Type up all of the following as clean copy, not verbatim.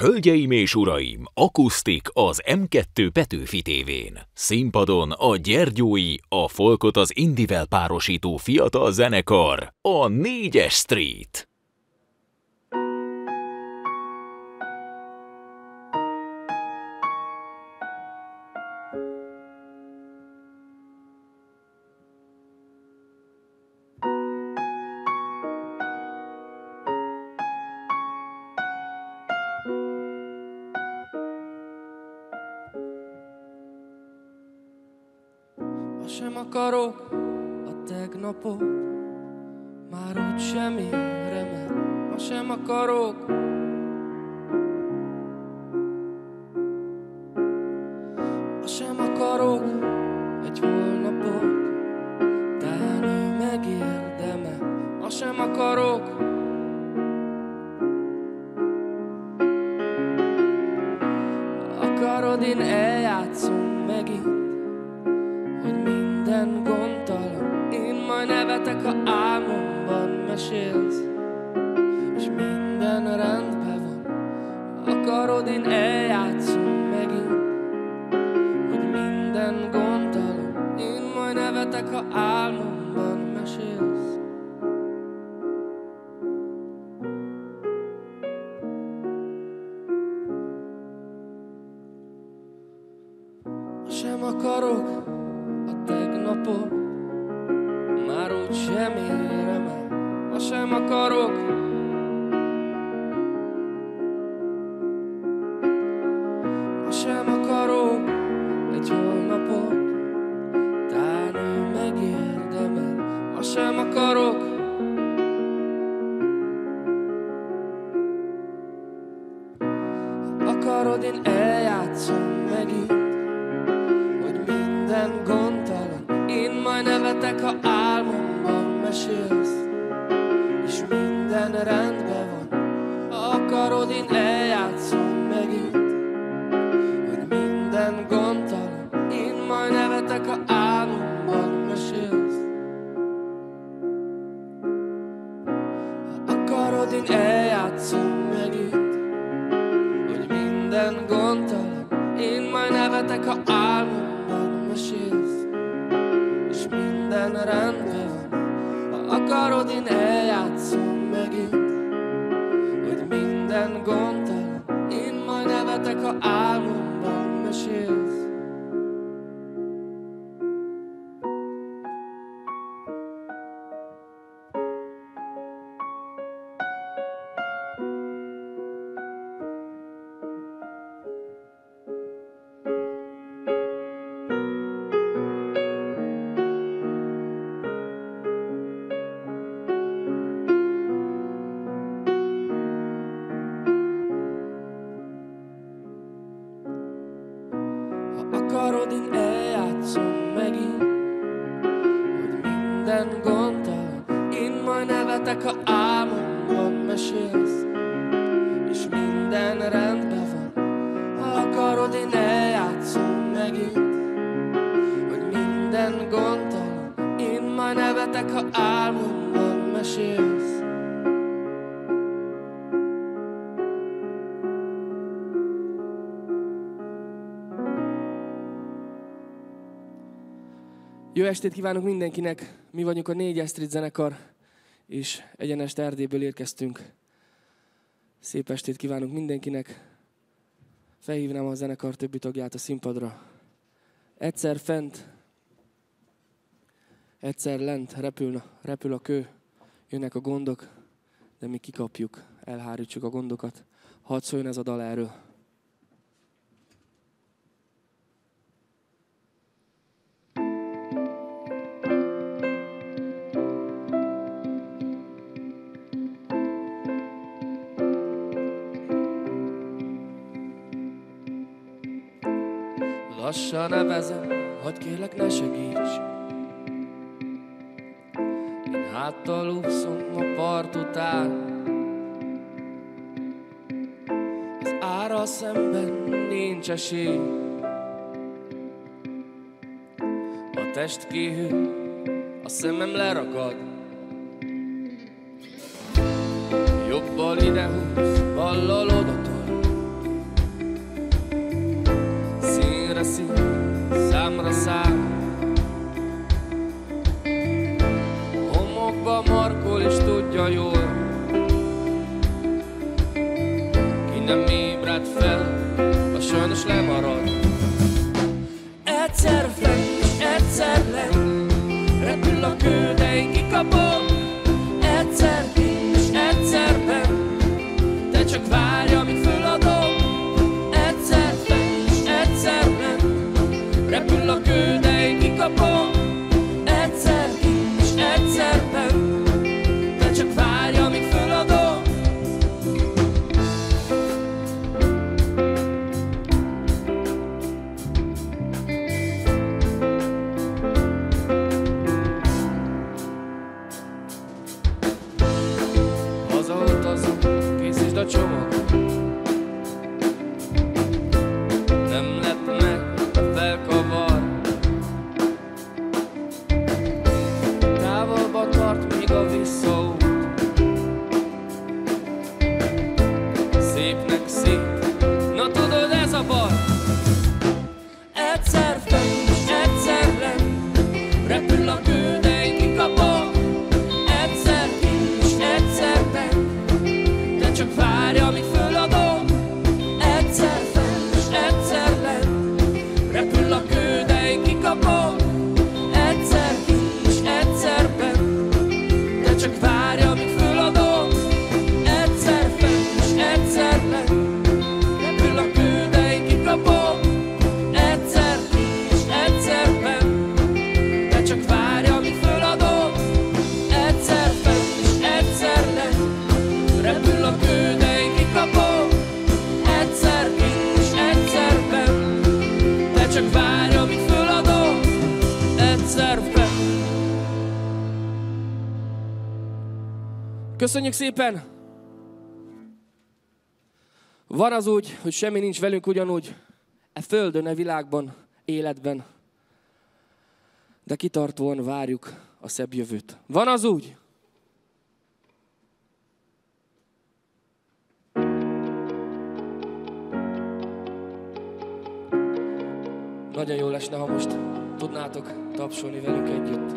Hölgyeim és uraim, akusztik az M2 Petőfi tévén. Színpadon a Gyergyói, a folkot az indivel párosító fiatal zenekar, a 4-es Street. Ma sem akarok a tegnapot, már úgy sem érem el. Ma sem akarok. Ma sem akarok egy holnapot, talán ő megérdemel. Ma sem akarok. Akarod, én eljátszom megint, hogy minden gondtalan. Én majd nevetek, ha álmomban mesélsz, és minden rendben van. Akarod, én eljátszom megint, hogy minden gondtalan. Én majd nevetek, ha álmomban mesélsz. Ma sem akarok a tegnapot, már úgy sem érem el. Ma sem akarok. Ma sem akarok egy holnapot, talán ő megérdemel. Ma sem akarok. Ha akarod, én eljátszom megint, hogy minden gondtalan. Én majd nevetek, ha álmomban mesélsz, és minden rendben van. Ha akarod, én eljátszom megint, hogy minden gondtalan. Én majd nevetek, ha álmomban mesélsz. Ha akarod, én eljátszom megint, hogy minden gondtalan. Én majd nevetek, ha álmomban mesélsz, és minden rendben van. Ha akarod, én eljátszom megint, hogy minden gondtalan. Én majd nevetek, ha álmomban mesélsz. Akarod, én eljátszom megint, hogy minden gondtalan. Én majd nevetek, ha álmomban mesélsz, és minden rendben van. Ha akarod, én eljátszom megint, hogy minden gondtalan. Én majd nevetek, ha álmomban mesélsz. Jó estét kívánok mindenkinek! Mi vagyunk a 4-es Street zenekar, és egyenest Erdélyből érkeztünk. Szép estét kívánok mindenkinek! Felhívnám a zenekar többi tagját a színpadra. Egyszer fent, egyszer lent repül a kő, jönnek a gondok, de mi kikapjuk, elhárítsuk a gondokat. Hadd szóljon ez a dal erről. Lassan nevezem, hadd kérlek, ne segíts. Én háttal úszom a part után, az árral szemben nincs esély. A test kihűl, a szemem leragad. Jobbal ide húz, ballal odatol, nem ébred fel, a sajnos lemarad. Egyszer fenn és egyszer lenn, repül a kő, de én kikapom. Egyszer kint és egyszer benn, te csak várj, amíg föladom. Egyszer fenn és egyszer lenn, repül a kő, de én kikapom. Egyszer kint és egyszer benn, te csak várj, amíg föladom. Hazautazom, készítsd a csomag. Nem lep meg, felkavar. Távolba tart még a visszaút. Szépnek szép, na tudod, ez a baj. Egyszer fenn és egyszer lenn, repül a kő, de én kikapom. Egyszer kint és egyszer benn, de csak várj, amíg föladom. Egyszer fenn és egyszer lenn, repül a kő, de én kikapom. Egyszer kint és egyszer benn, de csak várj, amíg föladom. Egyszer fenn és egyszer lenn, repül a kő, de én kikapom. Egyszer kint és egyszer benn, de csak várj, amíg föladom. Egyszer fenn és egyszer lenn, repül a kő, de én kikapom. Egyszer kint és egyszer benn, de csak várj, amíg föladom. Egyszer fenn. Köszönjük szépen! Van az úgy, hogy semmi nincs velünk ugyanúgy, e földön, e világban, életben, de kitartóan várjuk a szebb jövőt. Van az úgy? Nagyon jól esne, ha most tudnátok tapsolni velünk együtt.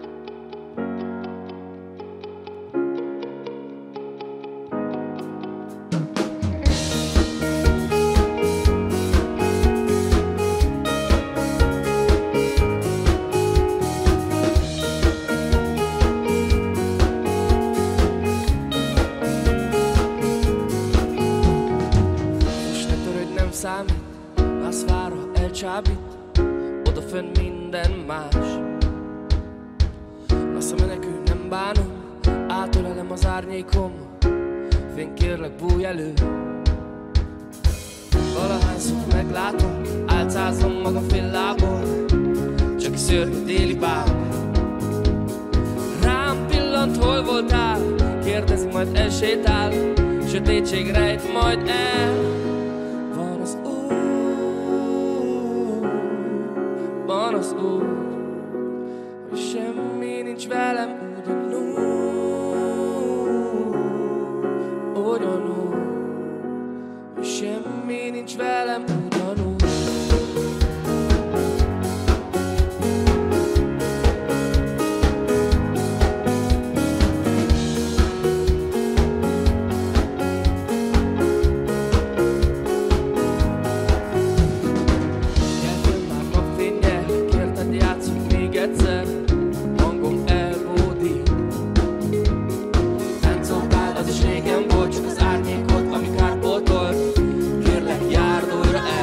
Most ne törődj, nem számít, az vár, ha elcsábít, odafönn minden más. Messze menekül, nem bánom, átölelem az árnyékom, fén kérlek, bújj elő. Valahányszor meglátom, álcázom magam fél lából, csak egy szörnyű déli báb. Rám pillant, hol voltál, kérdezi, majd elsétál, sötétség rejt majd el. Van az út, hogy semmi nincs velem ugyanúgy, hogy semmi nincs velem ugyanúgy. Táncokál, az is régen volt, csak az árnyékot, ami kárpótolt. Kérlek, járd újra el.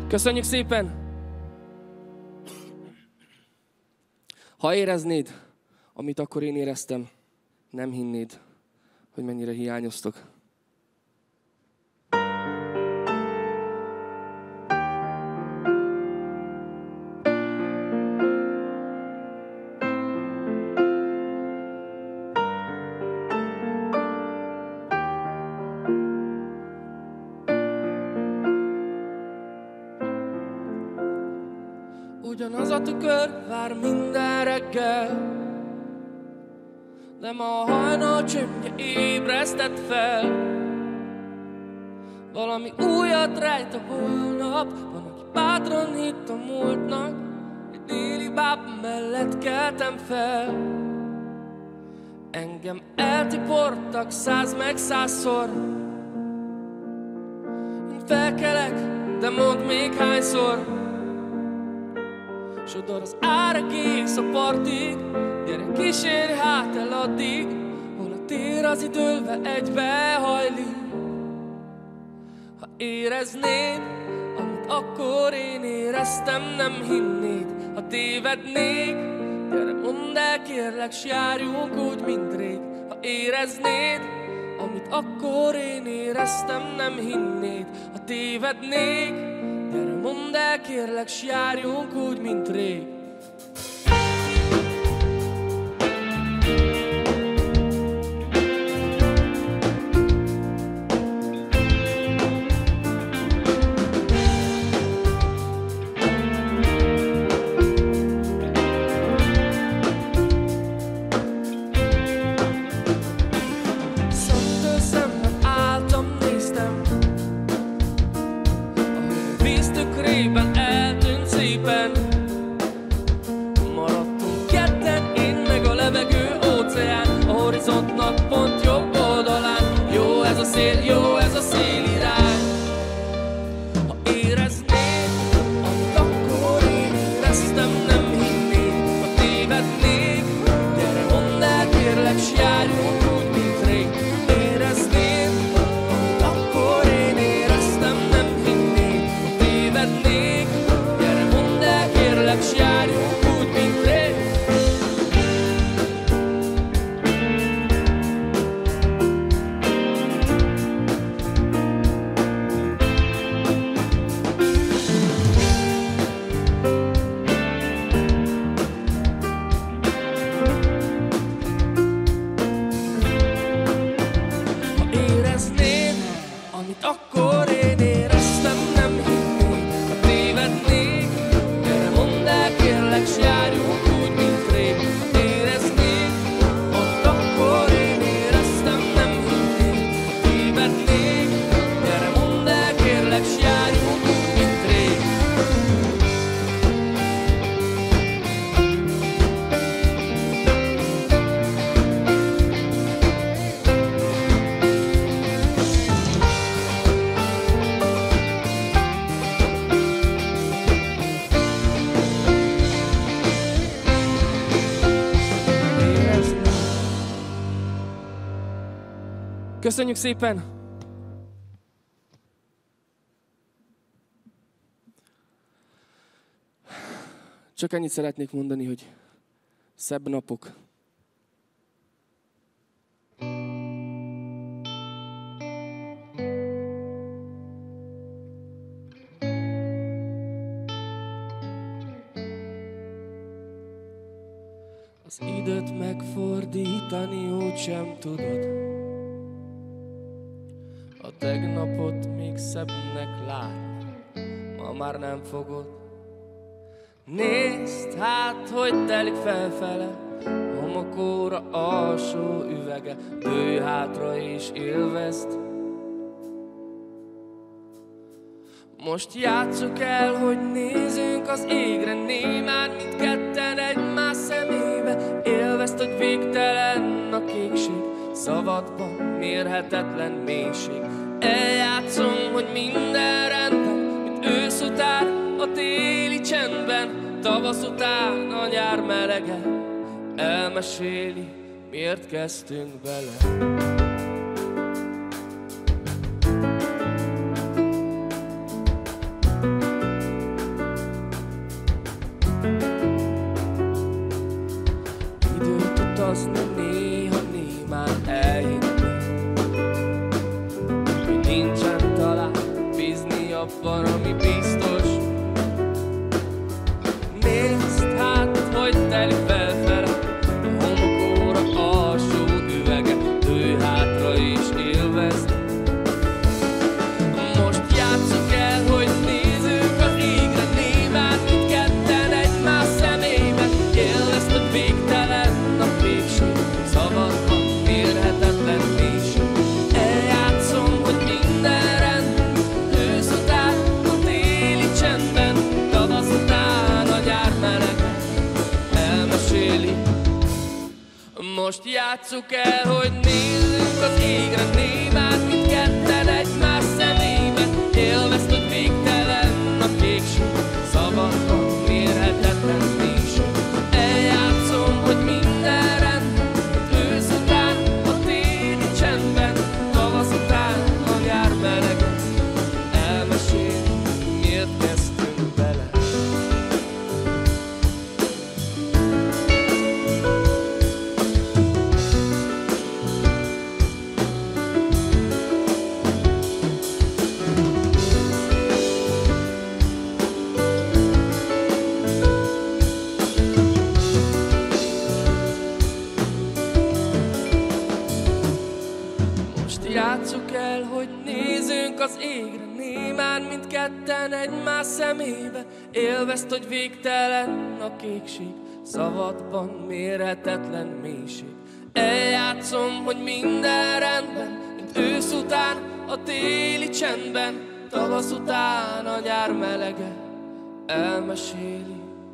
Köszönjük szépen! Ha éreznéd, amit akkor én éreztem, nem hinnéd, hogy mennyire hiányoztok. Ugyanaz a tükör vár minden reggel, de ma a hajnal csöndje ébresztett fel. Valami újat rejt a holnap, van, aki bátran hitt a múltnak. Egy déli báb mellett keltem fel. Engem eltiportak 100 meg 100-szor. Én felkelek, de mondd még hányszor. Sodor az ár egész a partig, gyere kísérj hát el addig, hol a tér az idővel egybe hajlik. Ha éreznéd, amit akkor én éreztem, nem hinnéd. Ha tévednék, gyere mondd el kérlek, s járjunk úgy, mint rég. Ha éreznéd, amit akkor én éreztem, nem hinnéd. Ha tévednék, gyere mondd el kérlek, s járjunk úgy, mint rég. Jó ez a szél irány. Ha éreznéd, amit akkor én éreztem, nem hinnéd. Ha tévednék, gyere mondd el kérlek, s járjunk úgy, mint rég. Éreznéd, amit akkor én éreztem, nem hinnéd. Ha tévednék, gyere mondd el kérlek, s járjunk úgy, mint rég. Akkor én éreztem, nem hinnéd. Ha tévednék, gyere mondd el kérlek, s járjunk úgy, mint rég. Ha éreznék, amit akkor én éreztem, nem hinnéd. Ha tévednék, gyere mondd el kérlek, s járjunk úgy, mint rég. Köszönjük szépen! Csak ennyit szeretnék mondani, hogy szebb napok. Az időt megfordítani úgysem tudod. A tegnapot még szebbnek látni, ma már nem fogod. Nézd hát, hogy telik felfele, homokóra alsó üvege. Dőj hátra és élvezd. Most játsszuk el, hogy nézünk az égre, némán mindketten egymás szemébe. Élvezd, hogy végtelen a kékség, szavadban mérhetetlen mélység. Eljátszom, hogy minden rendben, mint ősz után a téli csendben, tavasz után a nyár melege. Elmeséli, miért kezdtünk bele. nap van, ami biztos. Nézd hát, hogy telik felfele a homokóra alsó üvege, ő hátra is élvezd. Most játsszuk el, hogy nézzük az égre, némán mindketten egymás szemébe. Élvezd, hogy végtelen a végség, szavakban mérhetetlen mélység. Eljátszom, hogy minden rendben, ősz után a téli csendben, tavasz után a nyár melege elmeséli. Most játsszuk el, hogy nézzük az égre, némán mindketten egymás szemébe. Élvezd, hogy végtelen a kékség, szavakban mérhetetlen mélység. Eljátszom, hogy minden rendben, ősz után a téli csendben, tavasz után a nyár melege elmesél, miért kezdtünk bele. Most játsszuk el, hogy nézzünk az égre, némán mindketten egymás szemébe. Élvezd, hogy végtelen a kékség, szavadban mérhetetlen mélység. Eljátszom, hogy minden rendben, mint ősz után a téli csendben, tavasz után a nyár melege elmeséli.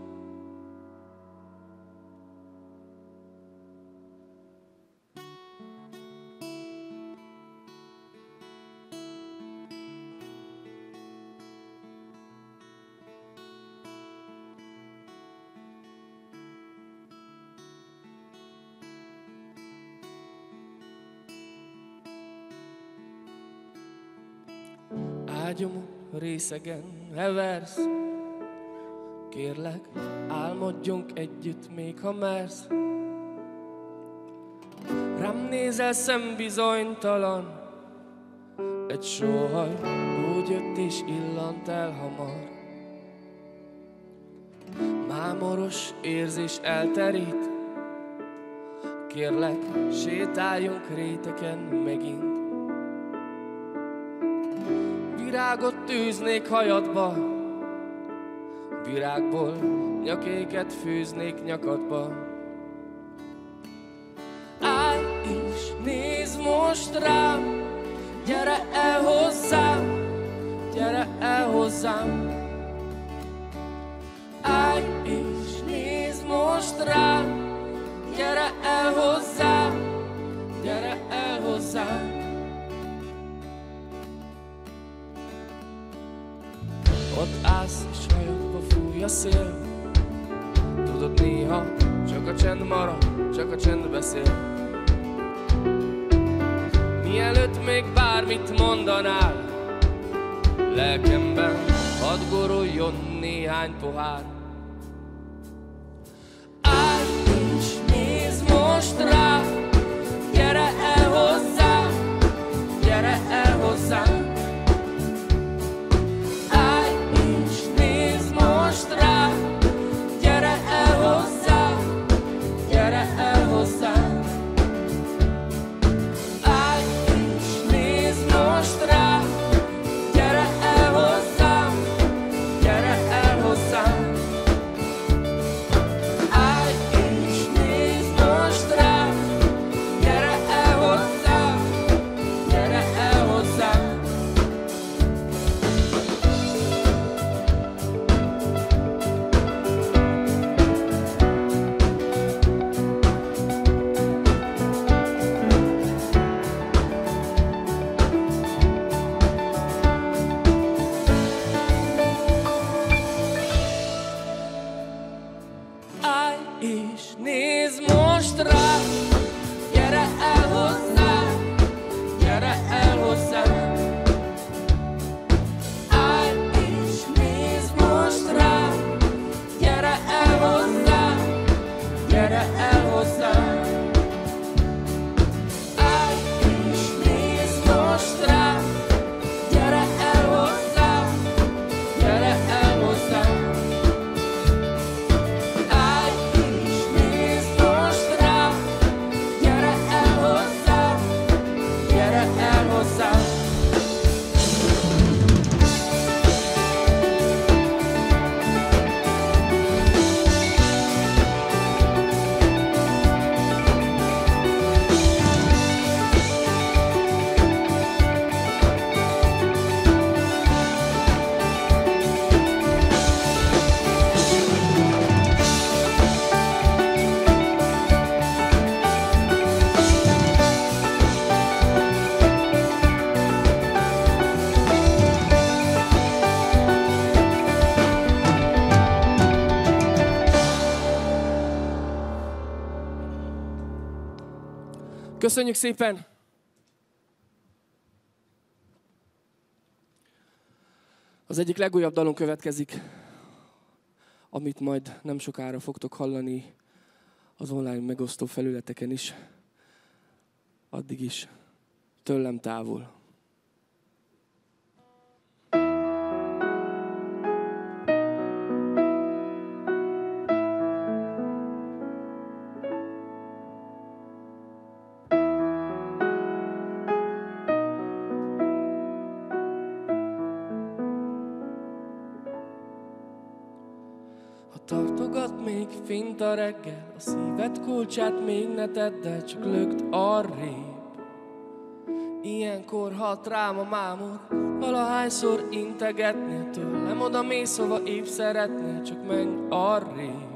Ágyom részegen heversz, kérlek, álmodjunk együtt, még ha mersz. Rám nézel szembizonytalan, egy sóhaj úgy jött és illant el hamar. Mámoros érzés elterít, kérlek, sétáljunk réteken megint. Virágot tűznék hajadba, virágból nyakéket fűznék nyakadba. Állj és nézd most rám, gyere el hozzám, gyere el hozzám. Állj és nézd most rám, gyere el hozzám, gyere el hozzám. Ott állsz és hajadba fúj a szél, tudod, néha csak a csend marad, csak a csend beszél. Mielőtt még bármit mondanál, lelkemben hadd guruljon néhány pohár. Állj és nézd most rám, gyere el hozzám, gyere el hozzám. Most rám, Köszönjük szépen! Az egyik legújabb dalon következik, amit majd nem sokára fogtok hallani az online megosztó felületeken is. Addig is tőlem távol. Tartogat még fint a reggel, a szíved kulcsát még ne tedd el, csak lökd arrébb. Ilyenkor hat rám a mámor, valahányszor integetnél tőlem, oda mész, hova épp szeretnél, csak menj arrébb.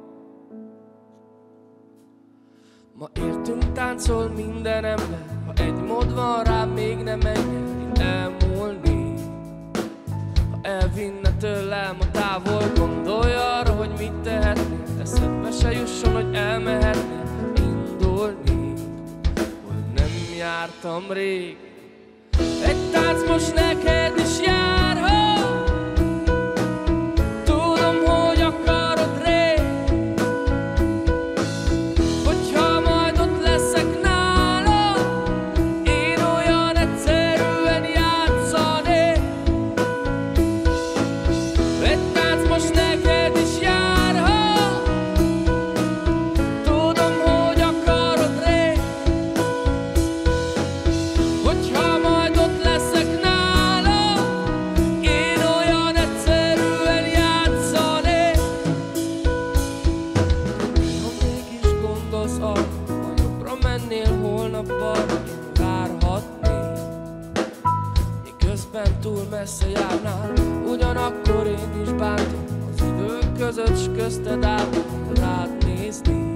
Ma értünk táncol minden ember, ha egy mód van rám, még ne menj el, én elmúlnék. Elvinne tőlem a távol, gondolja arra, hogy mit tehetnél, eszedbe se jusson, hogy elmehetnél, indulnék, hogy nem jártam rég. Egy tánc most neked is jár, ha tudom, hogy akarod rég, hogyha majd ott leszek nálad, én olyan egyszerűen játszanék. Egy tánc most neked is jár, ha tudom, hogy akarod rég, hogyha majd ott leszek nálad, én olyan egyszerűen játszanék. Ha mégis gondolsz arra, ha jobbra mennél holnap balra, én várhatnék, miközben túl messze járnál, ugyanakkor én is bántom az idők között, s közted állom, rád néznék.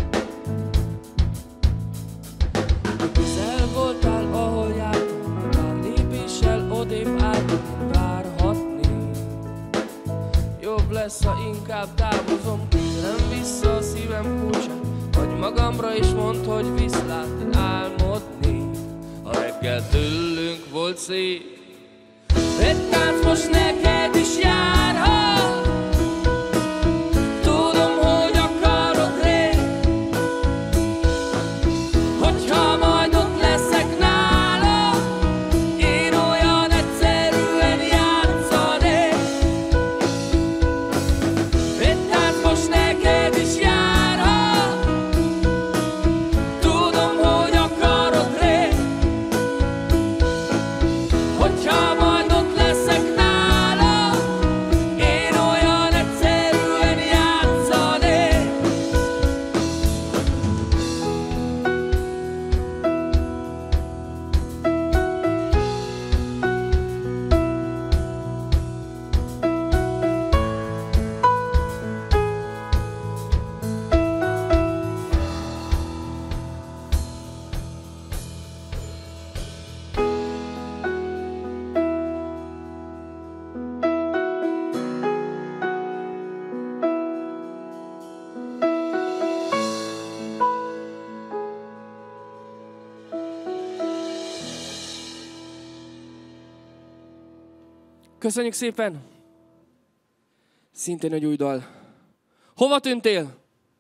Közel voltál, ahol jártam, pár lépéssel odébb álltam, én várhatnék. Jobb lesz, ha inkább távozom, kérem vissza a szívem kulcsát, vagy magamra is mondd, hogy viszlát, én álmodnék. A reggel tőlünk volt szép. Egy tánc most neked is jár, ha tudom, hogy akarod rég, hogyha majd ott leszek nálad, én olyan egyszerűen játszanék. Egy tánc most neked is jár, ha tudom, hogy akarod rég, hogyha majd ott leszek nálad, én olyan egyszerűen játszanék. Köszönjük szépen! Szintén egy új dal. Hova tűntél?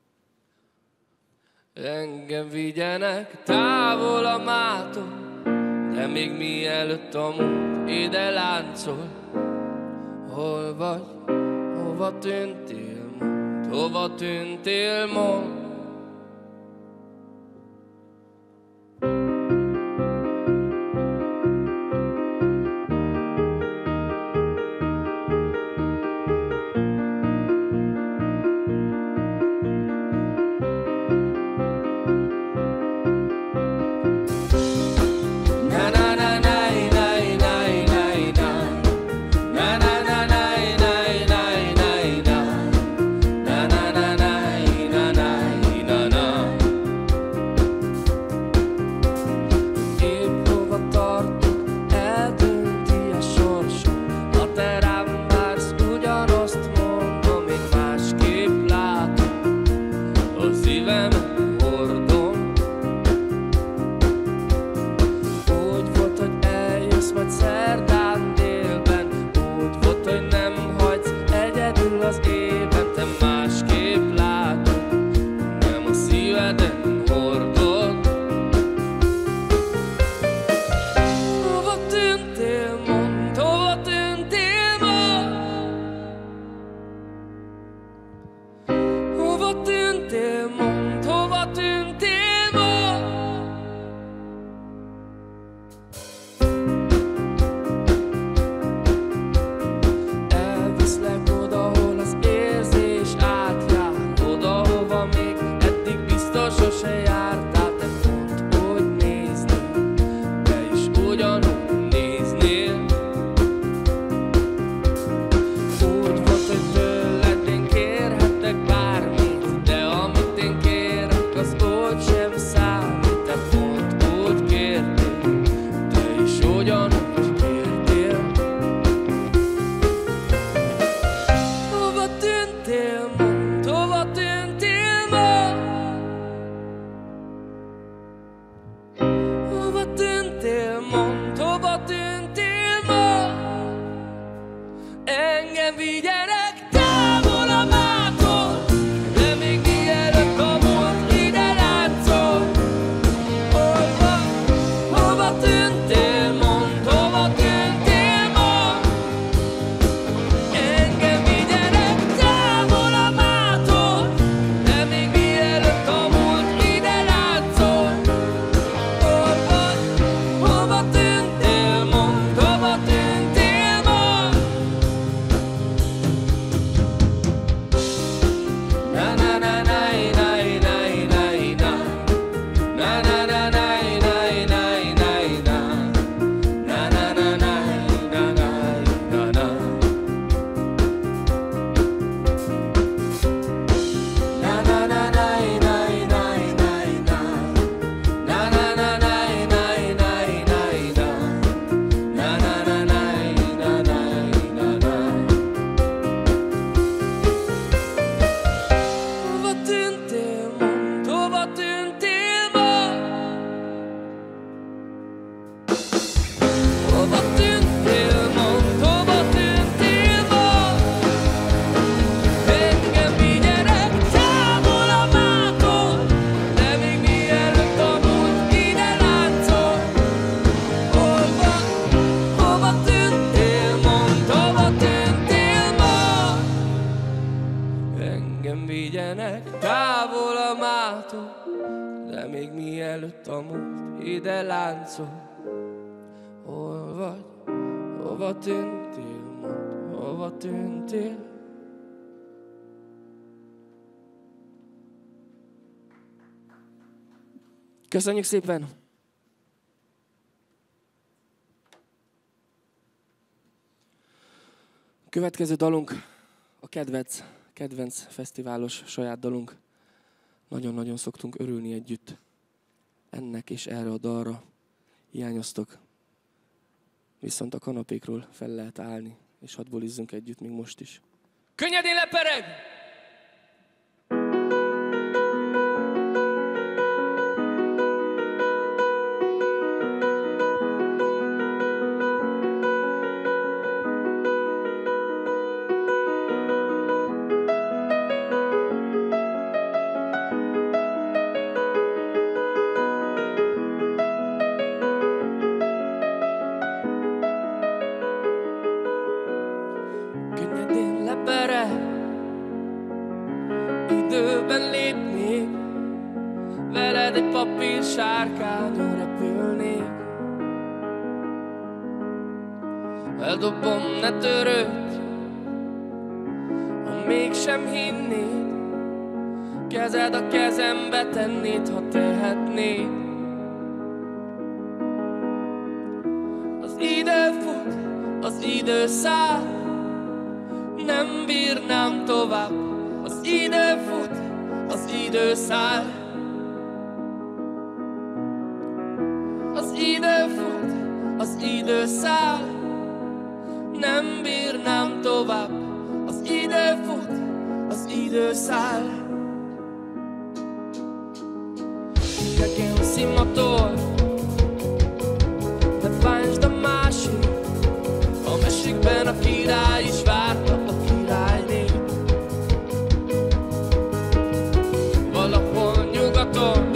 Engem vigyenek távol a mától, de még mielőtt a múlt ide láncol. Hol vagy? Hova tűntél? Mondd, hova tűntél? Mondd. vigyenek távol a mától, de még mielőtt a múlt ide látszol. Hova tűntél, mondd, hova tűntél ma? Engem vigyenek távol a mától, de még mielőtt a múlt ide látszol. Hova tűntél, mondd, hova tűntél ma? Na na na na na na na na. Na na na na na na na na. Na na na na na na na. Na na na na na na na na. Na na na na na na na na. Na na na na na na na. Hova tűntél, mondd, hova tűntél ma? Hova tűntél, mondd, hova tűntél ma? Engem vigyenek távol a mától, de még mielőtt a múlt ide látszol. Hova tűntél, mondd, hova tűntél ma? Engem vigyenek távol a mától, de még mielőtt a múlt ide láncol. Hol vagy, hova tűntél, mondd, hova tűntél? Köszönjük szépen! Következő dalunk a kedvenc fesztiválos saját dalunk. Nagyon-nagyon szoktunk örülni együtt ennek és erre a dalra. Hiányoztok. Viszont a kanapékról fel lehet állni, és hadd bulizzunk együtt még most is. Könnyedén lepereg! Könnyedén lepereg, időben lépnék, veled egy papír sárkányon repülnék. Eldobom, ne törődj, ha mégsem hinnéd, kezed a kezembe tennéd, ha tehetnéd. Az idő fut, az idő száll, nem bírnám tovább. Az idő fut, az idő száll. Az idő fut, az idő száll, nem bírnám tovább. Az idő fut, az idő száll. Idegen szimatol, de bántsd a másik. A mesékben a király is várta a királynét. Valahol nyugaton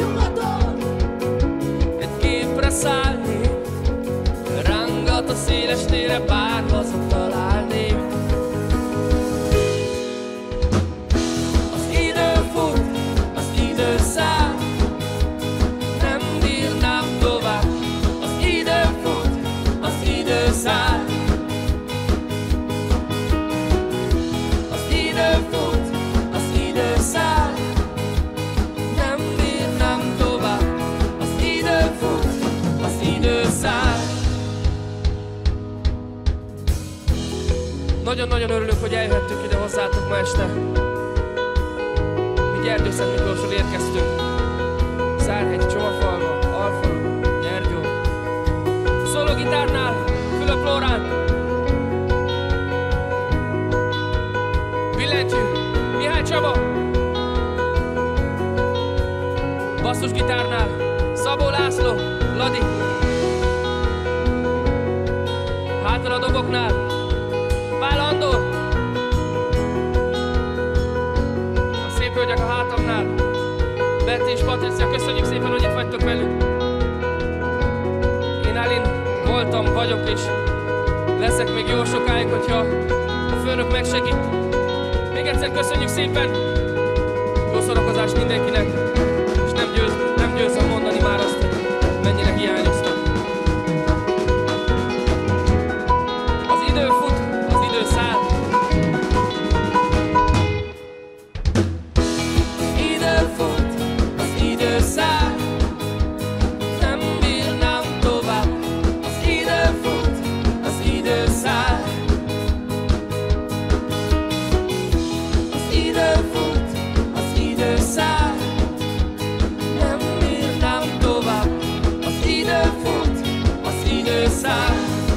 egy képre szállnék, rángat a széles térre, bár hazatalálnék. Az idő fut, az idő száll, nem bírnám tovább. Az idő fut, az idő száll. Az idő fut, az idő száll, nem bírnám tovább. Az idő fut, az idő száll. Nagyon-nagyon örülök, hogy eljöhettünk ide hozzátok ma este. Mi Gyergyószent Miklósról érkeztünk. Szárhegy, Csomafalva, Alfalu, Gyergyó. Szólógitárnál Fülöp Lórán. Billentyű, Mihály Csaba. Basszusgitárnál Szabó László, Ladi. Hátul a doboknál Pál Andor. Bert és Patricia, köszönjük szépen, hogy itt vagytok velünk. Én Alin voltam, vagyok és leszek még jó sokáig, hogyha a főnök megsegít. Még egyszer köszönjük szépen, jó szórakozást mindenkinek, és nem győzöm mondani már azt, hogy mennyire hiányoztam. Az idő fut, az idő száll. Idő fut, az idő száll. Nem bírnám tovább. Az idő fut, az idő száll. Az idő fut, az idő száll. Nem bírnám tovább. Az idő fut, az idő száll.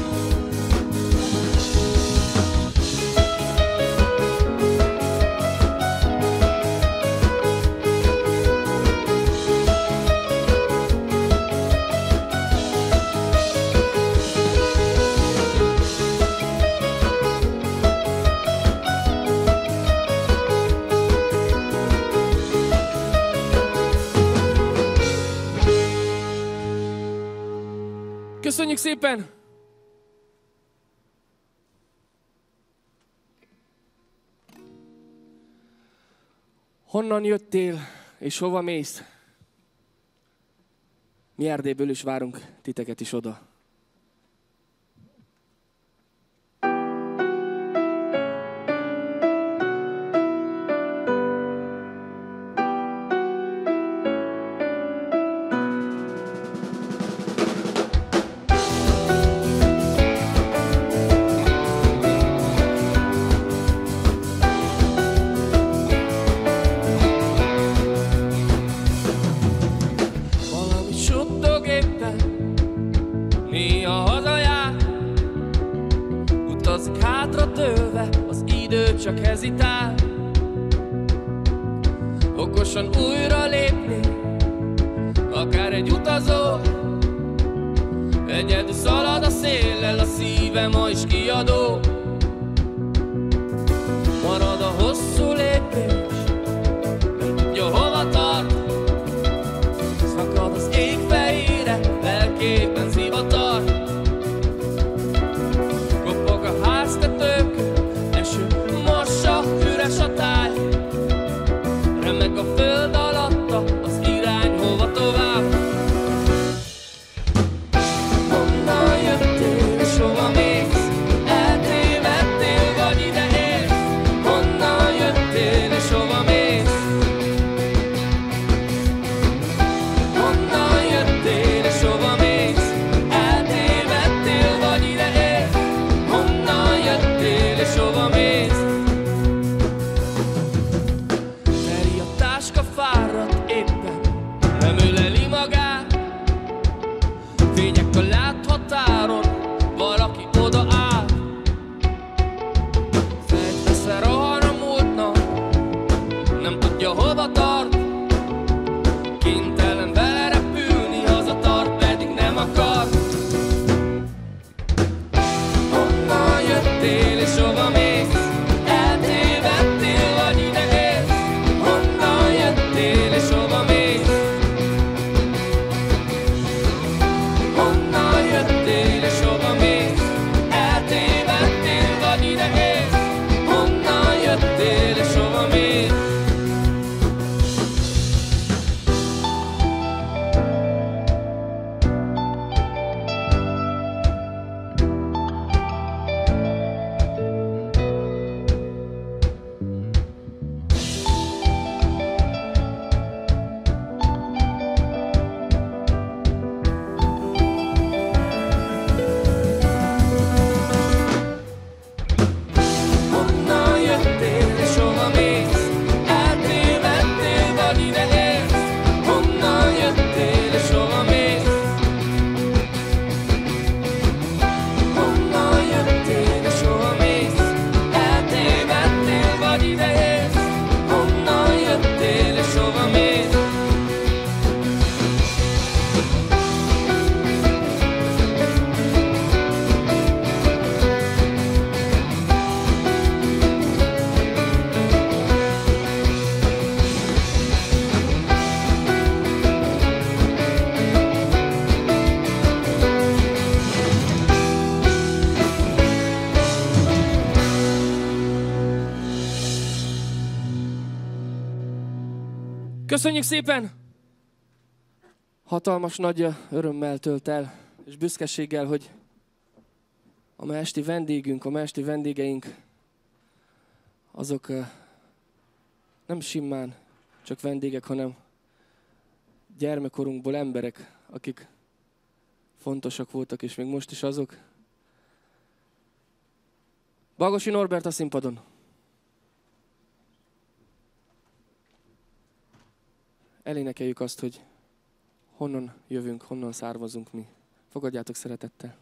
Köszönjük szépen! Honnan jöttél, és hova mész? Mi Erdélyből is várunk titeket is oda. Csak hezitál, okosan újra lépni, akár egy utazó. Egyedül szalad a széllel, a szíve ma is kiadó. Marad a hosszú lépés, nem tudja hova tart. Szakad az ég fejére, lelkében zivatar. Kopog a háztetők, eső mossa, üres a táj. Remeg a föld alatta, az irány hova tovább. Honnan jöttél és hova mész? Eltéve Köszönjük szépen! Hatalmas nagy örömmel tölt el, és büszkeséggel, hogy a ma esti vendégünk, a ma esti vendégeink, azok nem simán csak vendégek, hanem gyermekkorunkból emberek, akik fontosak voltak, és még most is azok. Bagosi Norbert a színpadon. Elénekeljük azt, hogy honnan jövünk, honnan származunk mi. Fogadjátok szeretettel.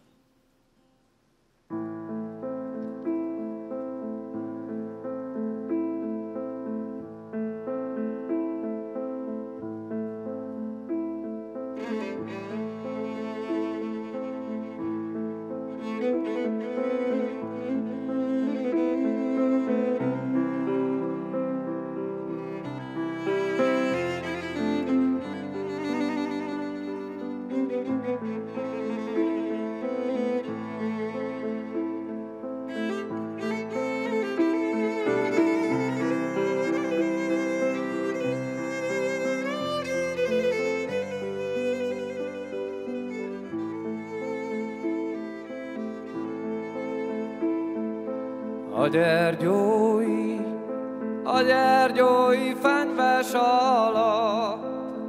A gyergyói fenyves alatt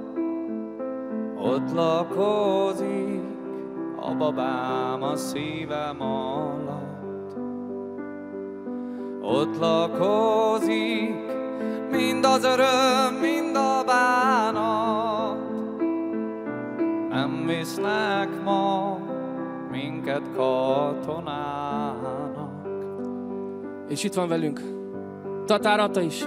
ott lakozik a babám a szívem alatt. Ott lakozik mind az öröm, mind a bánat. Nem visznek ma minket katonának. És itt van velünk Tatár Ata is.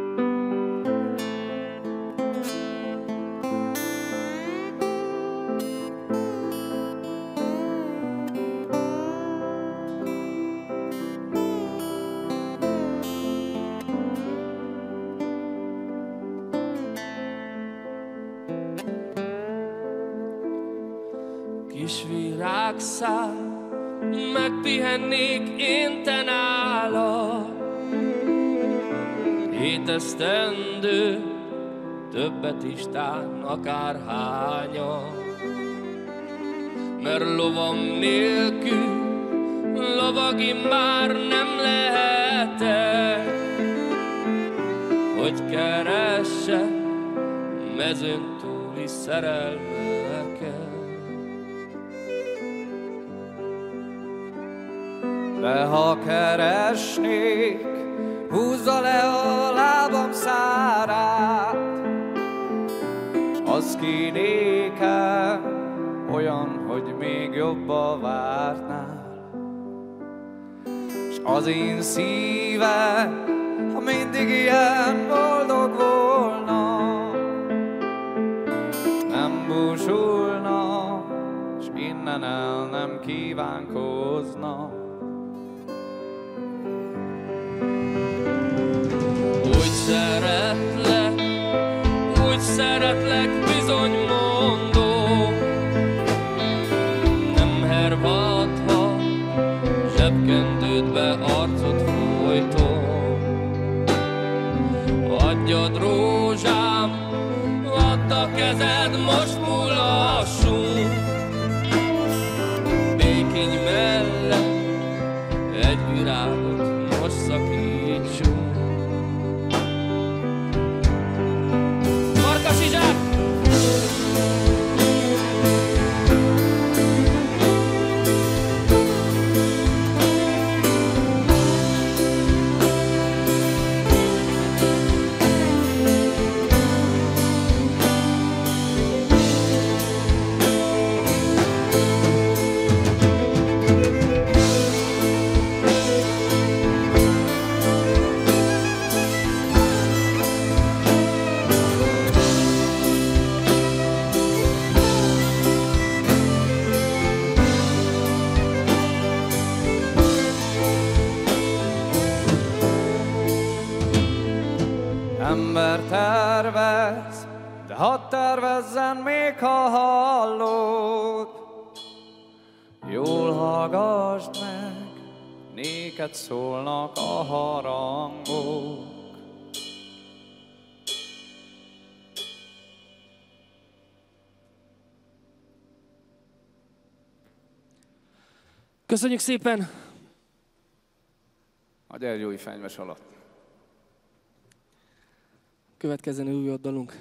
Kis virágszál, megpihennék én te nálad. 7 esztendő, többet is tán akárhányan. Mert lovam nélkül lovagi már nem lehetek, hogy keresse mezőn túli szerelmeket. De ha keresnék, húzza le a lábam szárát, az ki nékem olyan, hogy még jobb a vártnál. S az én szívem, ha mindig ilyen boldog volna, nem búsulna, s innen el nem kívánkozna. Úgy szeretlek, bizony mondom, nem hervadhat, zsebkendődbe arcot folytom. Adjad rózsám, add a kezed, most mulassunk, békény mellett egy virágot most szakítsunk. Ember tervez, de hadd tervezzen még, ha hallod. Jól hallgasd meg, néked szólnak a harangok. Köszönjük szépen! A Gyergyói fenyves alatt. Következzen új dalunk.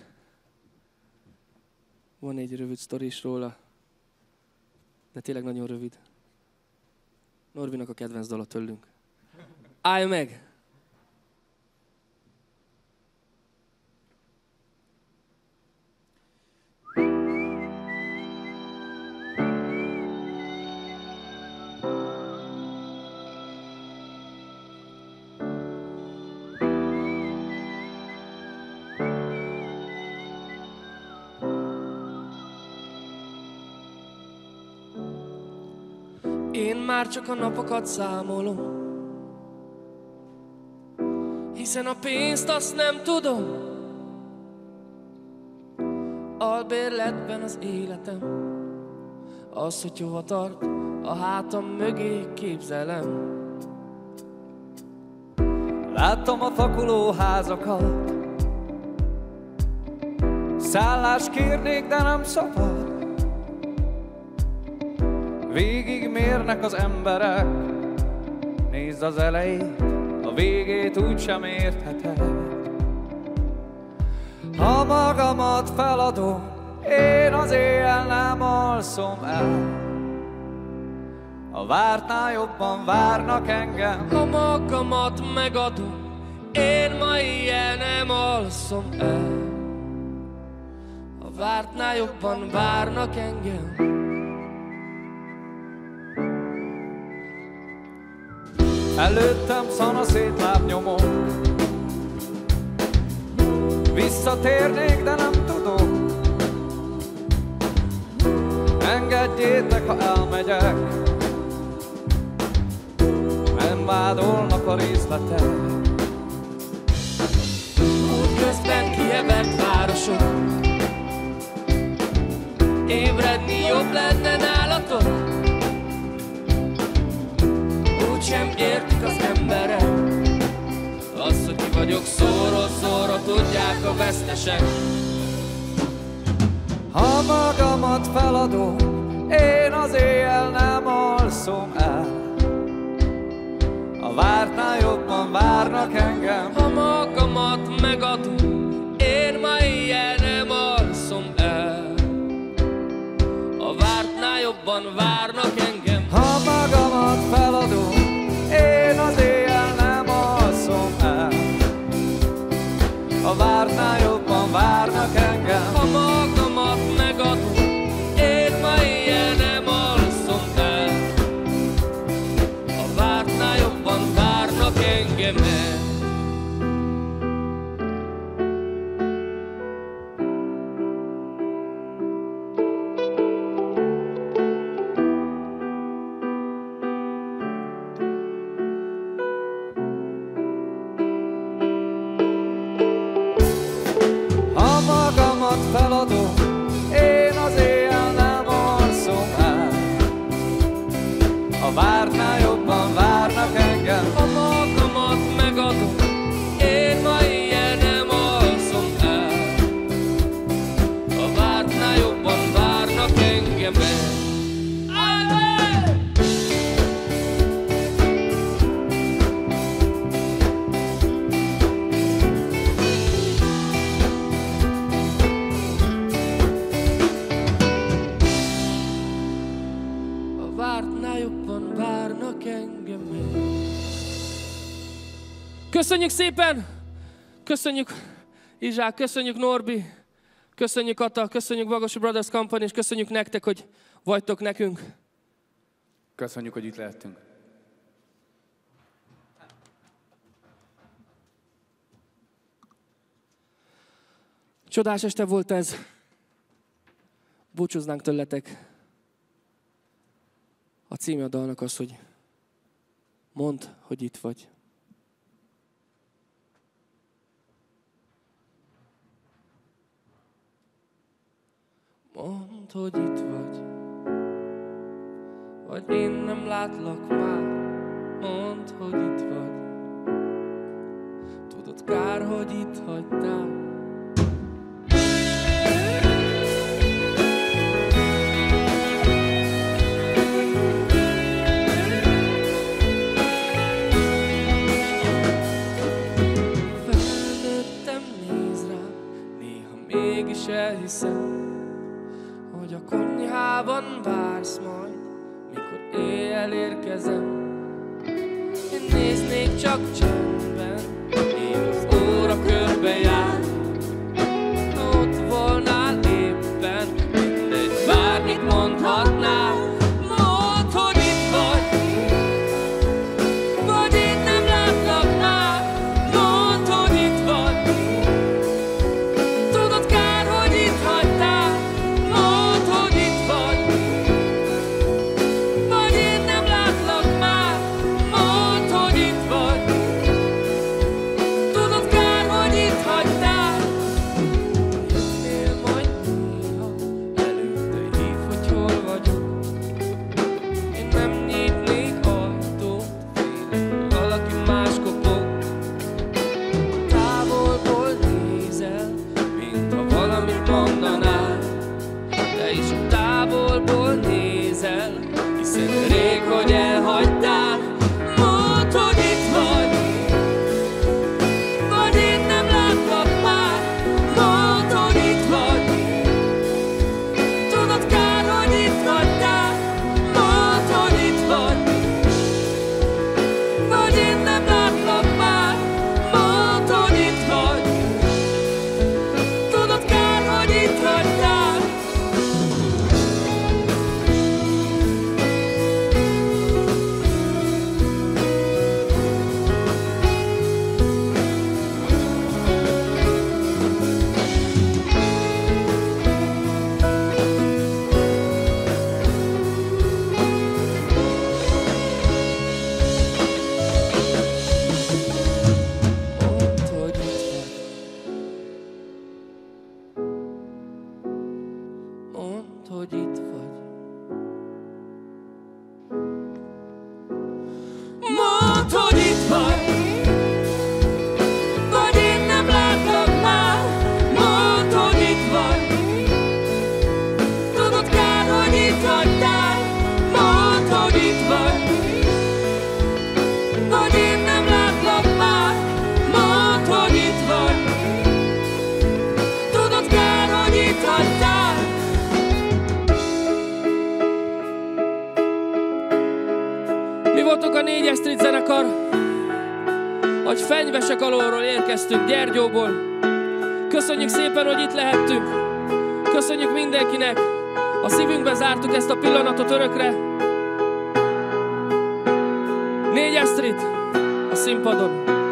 Van egy rövid sztori is róla, de tényleg nagyon rövid. Norbinak a kedvenc dala tőlünk. Állj meg! Én már csak a napokat számolom, hiszen a pénzt azt nem tudom. Albérletben az életem, az, hogy hova tart, a hátam mögé képzelem. Láttam a fakuló házakat, szállást kérnék, de nem szabad. Végig mérnek az emberek, nézd az elejét, a végét úgysem értheted. Ha magamat feladom, én az éjjel nem alszom el. A vártnál jobban várnak engem. Ha magamat megadom, én ma éjjel nem alszom el. A vártnál jobban várnak engem. Előttem szanaszét lábnyomok, visszatérnék, de nem tudom. Engedjétek, ha elmegyek, nem vádolnak a részletek. Útközben kihevert városok, ébredni jobb lenne nálatok. Úgysem értik az emberek azt, hogy ki vagyok, szóról szóra tudják a vesztesek. Ha magamat feladom, én az éjjel nem alszom el. A vártnál jobban várnak engem. Ha magamat megadom, én ma éjjel nem alszom el. A vártnál jobban várnak engem. Ha magamat feladom, én az éjjel nem alszom el. A vártnál jobban várnak engem. Ha magamat megadom, én ma éjjel nem alszom el. A vártnál jobban várnak engem el. Feladom, én az éjjel nem alszom el. A vártnál jobban várnak engem. Ha magamat megadom, én ma éjjel nem alszom el. A vártnál jobban várnak engem el. Köszönjük szépen! Köszönjük Izsák, köszönjük Norbi, köszönjük Ata, köszönjük Vagosi Brothers Company, és köszönjük nektek, hogy vagytok nekünk. Köszönjük, hogy itt lehettünk. Csodás este volt ez. Búcsúznánk tőletek. A címe a dalnak az, hogy mondd, hogy itt vagy. Mondd, hogy itt vagy én nem látlak már. Mondd, hogy itt vagy. Tudod, kár, hogy itt hagytál. is elhiszem, hogy a konyhában vársz majd, mikor éjjel érkezem. Én néznék csak csendben, míg az óra körbe jár. Ott volnál éppen, mindegy, bármit mondhatnál. Mondd, hogy itt vagy, vagy én nem látlak már. Mondd, hogy itt vagy, tudod kár, hogy itt hagytál. Mondd, hogy itt vagy, vagy én nem látlak már. Mondd, hogy itt vagy, tudod kár, hogy itt hagytál. Jönnél majd néha elő, de hív, hogy hol vagyok. Én nem nyitnék ajtót, félek, hogy valaki más kopog. Távolból nézel, mintha valamit mondanál, de is a távolból nézel, hiszen rég, hogy elhagytál. Mondd, hogy itt vagy, vagy én nem látlak már. Mondd, hogy itt vagy, tudod kár, hogy itt hagytál. Mondd, hogy itt vagy, vagy én nem látlak már. Mondd, hogy itt vagy, tudod kár, hogy itt hagytál. Mondd, hogy itt vagy. Mondd, hogy itt vagy. Mondd, hogy itt vagy, vagy én nem látlak már. Mondd, hogy itt vagy, tudod kár, hogy itt hagytál. Mondd, hogy itt vagy, vagy én nem látlak már. Mondd, hogy itt vagy, tudod kár, hogy itt hagytál. Mi voltunk a 4-es Street zenekar, hogy Fenyvesek alólról érkeztünk, Gyergyóból. Köszönjük szépen, hogy itt lehettünk. Köszönjük mindenkinek. A szívünkbe zártuk ezt a pillanatot örökre. 4-es Street a színpadon.